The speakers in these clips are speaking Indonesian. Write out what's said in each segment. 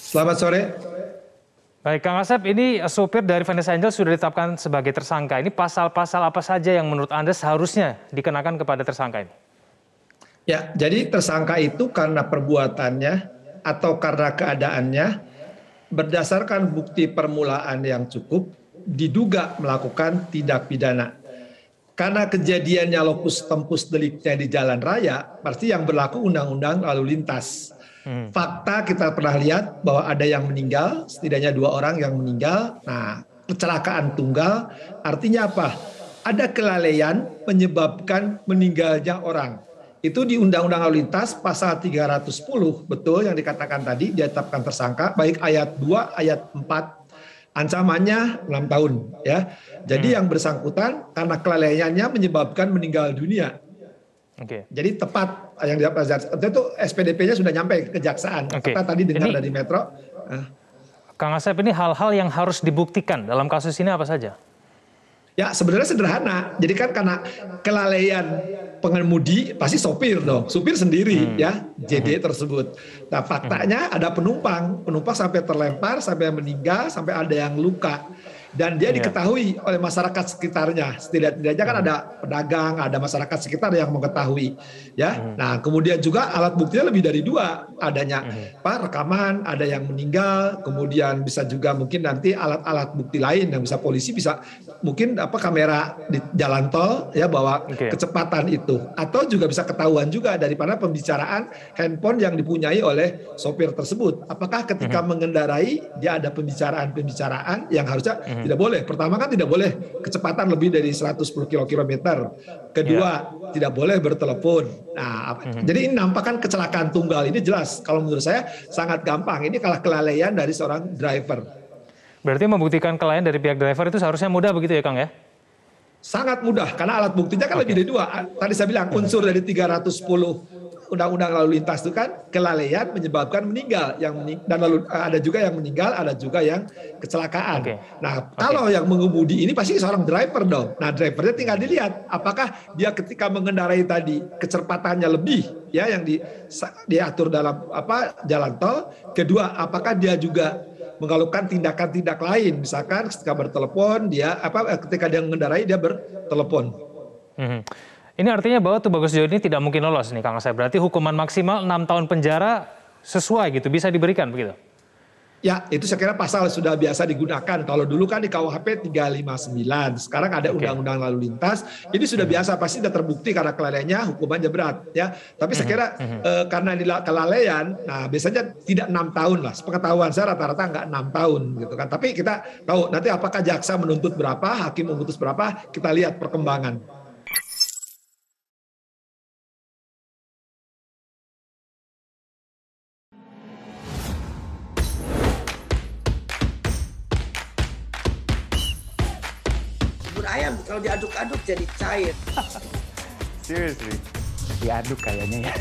Selamat sore. Baik, Kang Asep, ini sopir dari Vanessa Angel sudah ditetapkan sebagai tersangka. Ini pasal-pasal apa saja yang menurut Anda seharusnya dikenakan kepada tersangka ini? Ya, jadi tersangka itu karena perbuatannya atau karena keadaannya berdasarkan bukti permulaan yang cukup diduga melakukan tindak pidana. Karena kejadiannya lokus tempus deliknya di jalan raya, pasti yang berlaku undang-undang lalu lintas. Fakta kita pernah lihat bahwa ada yang meninggal, setidaknya 2 orang yang meninggal. Nah, kecelakaan tunggal artinya apa? Ada kelalaian menyebabkan meninggalnya orang. Itu di Undang-Undang Lalu Lintas pasal 310, betul yang dikatakan tadi, ditetapkan tersangka, baik ayat 2, ayat 4, ancamannya 6 tahun. Ya. Jadi yang bersangkutan karena kelalaiannya menyebabkan meninggal dunia. Jadi tepat yang itu SPDP-nya sudah nyampe ke kejaksaan. Kita tadi dengar dari Metro. Kang Asep, ini hal-hal yang harus dibuktikan dalam kasus ini apa saja? Ya sebenarnya sederhana. Jadi kan karena kelalaian pengemudi pasti sopir dong. Supir sendiri ya JD tersebut. Nah faktanya ada penumpang sampai terlempar, sampai meninggal, sampai ada yang luka. Dan dia diketahui oleh masyarakat sekitarnya. Setidaknya kan ada pedagang, ada masyarakat sekitar yang mengetahui. Ya, nah kemudian juga alat buktinya lebih dari 2. Adanya rekaman, ada yang meninggal, kemudian bisa juga mungkin nanti alat-alat bukti lain yang bisa polisi bisa mungkin kamera di jalan tol ya bahwa kecepatan itu, atau juga bisa ketahuan juga daripada pembicaraan handphone yang dipunyai oleh sopir tersebut. Apakah ketika mengendarai dia ada pembicaraan yang harusnya tidak boleh. Pertama kan tidak boleh kecepatan lebih dari 110 km. Kedua, tidak boleh bertelepon. Nah, jadi ini nampakkan kecelakaan tunggal ini jelas. Kalau menurut saya sangat gampang. Ini kalah kelalaian dari seorang driver. Berarti membuktikan kelalaian dari pihak driver itu seharusnya mudah begitu ya, Kang ya? Sangat mudah karena alat buktinya kan lebih dari 2. Tadi saya bilang unsur dari 310 Undang-Undang Lalu Lintas itu kan kelalaian menyebabkan meninggal, dan lalu ada juga yang meninggal, ada juga yang kecelakaan. Nah, kalau yang mengemudi ini pasti seorang driver dong. Nah, drivernya tinggal dilihat apakah dia ketika mengendarai tadi kecepatannya lebih ya yang diatur dalam jalan tol. Kedua, apakah dia juga melakukan tindakan-tindak lain, misalkan ketika bertelepon ketika dia mengendarai dia bertelepon. Ini artinya bahwa Tubagus Jauh ini tidak mungkin lolos nih, Kang Asep. Berarti hukuman maksimal 6 tahun penjara sesuai gitu, bisa diberikan begitu? Ya, itu saya kira pasal sudah biasa digunakan. Kalau dulu kan di KUHP 359, sekarang ada Undang-Undang Lalu Lintas. Ini sudah biasa, pasti sudah terbukti karena kelalaiannya hukumannya berat. Ya, tapi saya kira karena kelalaian, nah biasanya tidak 6 tahun lah. Sepengetahuan saya rata-rata nggak 6 tahun gitu kan. Tapi kita tahu nanti apakah jaksa menuntut berapa, hakim memutus berapa, kita lihat perkembangan. Ayam kalau diaduk-aduk jadi cair. Seriously? Diaduk kayaknya ya.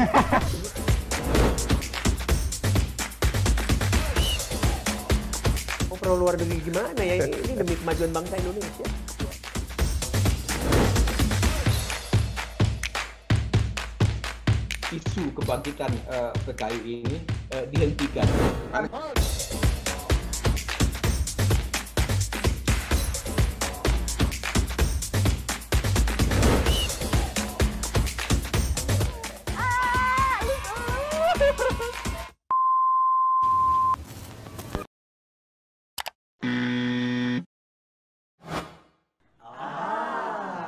Perlu luar negeri gimana ya? Ini demi kemajuan bangsa Indonesia. Isu kebangkitan PKI ini dihentikan.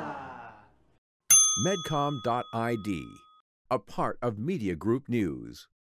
Medcom.id, a part of Media Group News.